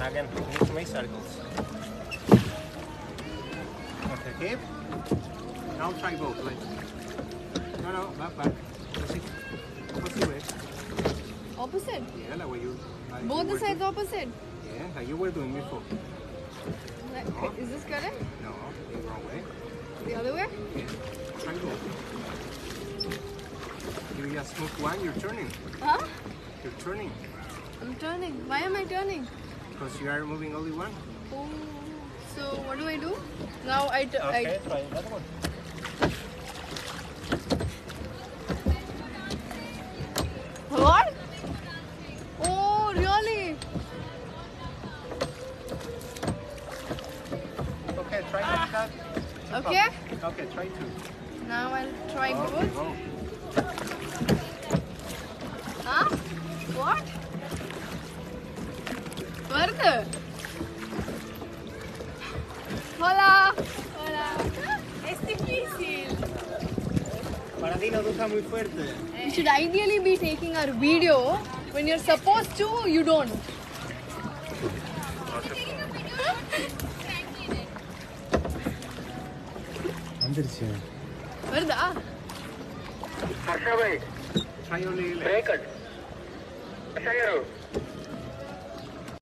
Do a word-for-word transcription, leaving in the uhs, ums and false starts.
again, you need to make circles. Okay, keep. Now try both. Like. No, no, back, back. Opposite. Opposite way. Opposite? Yeah, like what you... Like Both you the sides doing. opposite? Yeah, like you were doing before. Like, No. is this correct? No, the wrong way. The other way? Yeah. Try both. You just move one, you're turning. Huh? You're turning. I'm turning. Why am I turning? Because you are moving only one. Oh, so what do I do? Now I... T Okay, I try that one. what? Oh, really? Okay, try like that. Okay. Okay, try two. Now I'll try Okay, both. go. Huh? What? Further? Hola. Hola. Es difícil. Para ti no toca muy fuerte. You should ideally be taking our video. When you're supposed to, you don't. Further? Try only left.